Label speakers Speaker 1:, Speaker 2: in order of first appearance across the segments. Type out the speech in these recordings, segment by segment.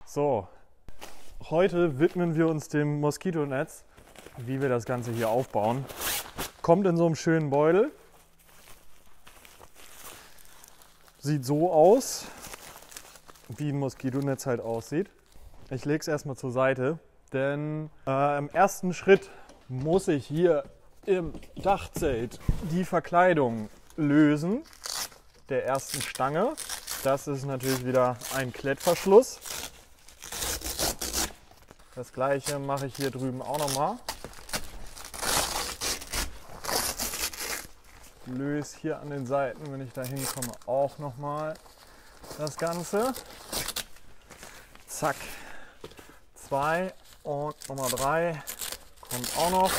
Speaker 1: So, heute widmen wir uns dem Moskitonetz, wie wir das Ganze hier aufbauen. Kommt in so einem schönen Beutel. Sieht so aus, wie ein Moskitonetz halt aussieht. Ich lege es erstmal zur Seite, denn im ersten Schritt muss ich hier im Dachzelt die Verkleidung lösen der ersten Stange. Das ist natürlich wieder ein Klettverschluss. Das gleiche mache ich hier drüben auch nochmal. Löse hier an den Seiten, wenn ich da hinkomme, auch nochmal das Ganze. Zack. 2 und Nummer 3 kommt auch noch.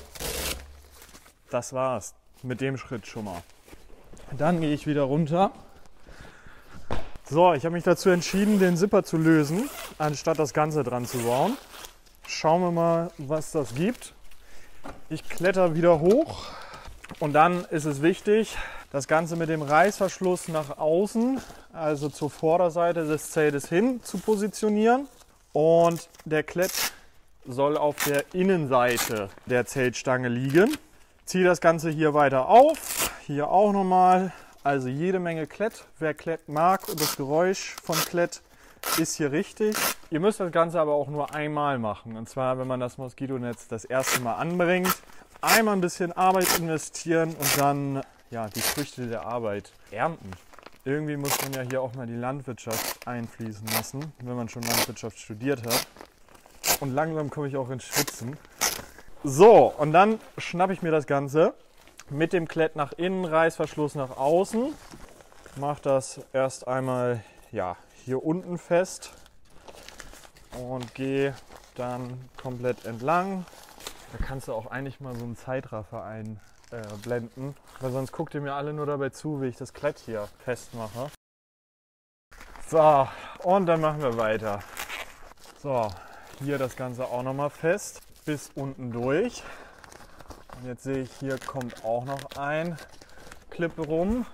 Speaker 1: Das war's mit dem Schritt schon mal. Dann gehe ich wieder runter. So, ich habe mich dazu entschieden, den Zipper zu lösen, anstatt das Ganze dran zu bauen. Schauen wir mal, was das gibt. Ich kletter wieder hoch und dann ist es wichtig, das Ganze mit dem Reißverschluss nach außen, also zur Vorderseite des Zeltes hin, zu positionieren. Und der Klett soll auf der Innenseite der Zeltstange liegen. Ziehe das Ganze hier weiter auf, hier auch nochmal. Also jede Menge Klett. Wer Klett mag und das Geräusch von Klett ist hier richtig. Ihr müsst das Ganze aber auch nur einmal machen. Und zwar, wenn man das Moskitonetz das erste Mal anbringt. Einmal ein bisschen Arbeit investieren und dann ja, die Früchte der Arbeit ernten. Irgendwie muss man ja hier auch mal die Landwirtschaft einfließen lassen, wenn man schon Landwirtschaft studiert hat. Und langsam komme ich auch ins Schwitzen. So, und dann schnappe ich mir das Ganze mit dem Klett nach innen, Reißverschluss nach außen. Mache das erst einmal ja, hier unten fest und gehe dann komplett entlang. Da kannst du auch eigentlich mal so einen Zeitraffer einblenden, weil sonst guckt ihr mir alle nur dabei zu, wie ich das Klett hier festmache. So, und dann machen wir weiter. So, hier das Ganze auch nochmal fest, bis unten durch. Und jetzt sehe ich, hier kommt auch noch ein Clip rum.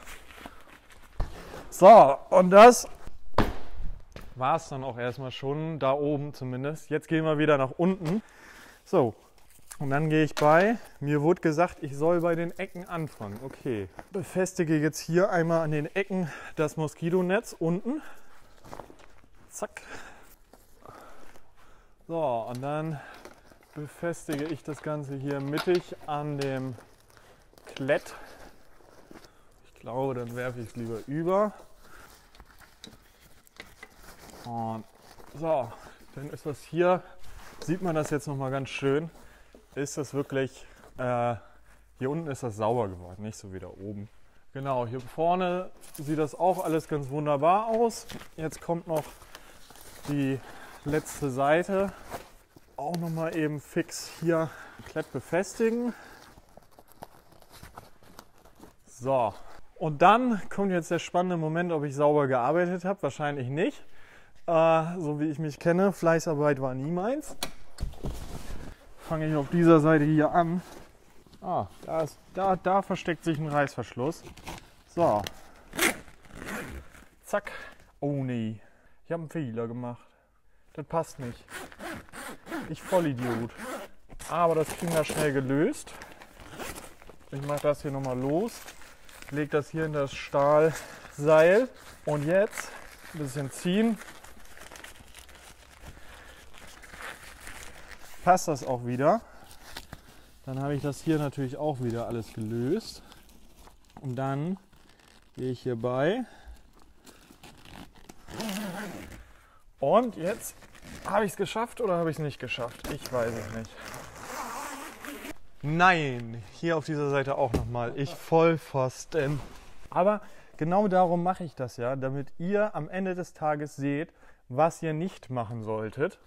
Speaker 1: So, und das war es dann auch erstmal schon, da oben zumindest. Jetzt gehen wir wieder nach unten. So, und dann gehe ich mir wurde gesagt, ich soll bei den Ecken anfangen. Okay, befestige jetzt hier einmal an den Ecken das Moskitonetz unten. Zack. So, und dann befestige ich das Ganze hier mittig an dem Klett. Ich glaube, dann werfe ich es lieber über. Und so, dann ist das hier, sieht man das jetzt nochmal ganz schön, ist das wirklich, hier unten ist das sauber geworden, nicht so wie da oben. Genau, hier vorne sieht das auch alles ganz wunderbar aus. Jetzt kommt noch die letzte Seite. Auch nochmal eben fix hier Klett befestigen. So, und dann kommt jetzt der spannende Moment, ob ich sauber gearbeitet habe. Wahrscheinlich nicht. So wie ich mich kenne, Fleißarbeit war nie meins. Fange ich auf dieser Seite hier an. Da versteckt sich ein Reißverschluss. So. Zack. Oh nee, ich habe einen Fehler gemacht. Das passt nicht. Ich Vollidiot. Aber das kriegen wir schnell gelöst. Ich mache das hier nochmal los. Lege das hier in das Stahlseil. Und jetzt ein bisschen ziehen. Passt das auch wieder. Dann habe ich das hier natürlich auch wieder alles gelöst. Und dann gehe ich hierbei. Und jetzt habe ich es geschafft oder habe ich es nicht geschafft? Ich weiß es nicht. Nein, hier auf dieser Seite auch nochmal. Ich Vollpfosten. Aber genau darum mache ich das ja, damit ihr am Ende des Tages seht, was ihr nicht machen solltet.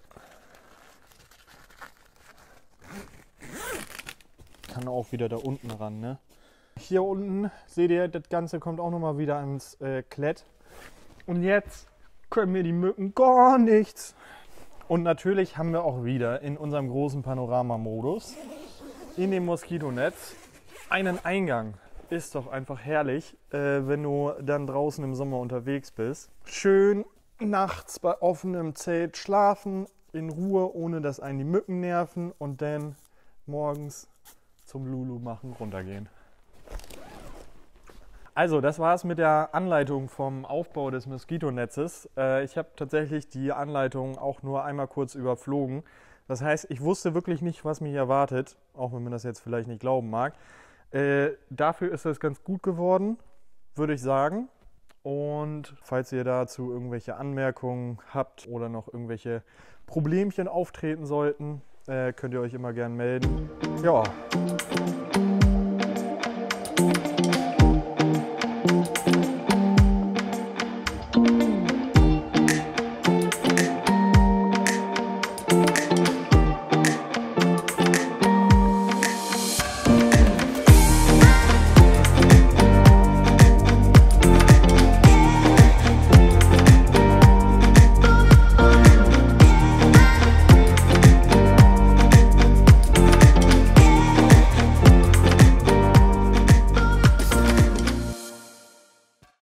Speaker 1: Kann auch wieder da unten ran, ne? Hier unten seht ihr, das Ganze kommt auch nochmal wieder ans Klett. Und jetzt können mir die Mücken gar nichts. Und natürlich haben wir auch wieder in unserem großen Panoramamodus in dem Moskitonetz einen Eingang. Ist doch einfach herrlich, wenn du dann draußen im Sommer unterwegs bist. Schön nachts bei offenem Zelt schlafen, in Ruhe, ohne dass einen die Mücken nerven und dann morgens zum Lulu machen, runtergehen. Also, das war es mit der Anleitung vom Aufbau des Moskitonetzes. Ich habe tatsächlich die Anleitung auch nur einmal kurz überflogen. Das heißt, ich wusste wirklich nicht, was mich erwartet, auch wenn man das jetzt vielleicht nicht glauben mag. Dafür ist das ganz gut geworden, würde ich sagen. Und falls ihr dazu irgendwelche Anmerkungen habt oder noch irgendwelche Problemchen auftreten sollten, könnt ihr euch immer gern melden. Ja.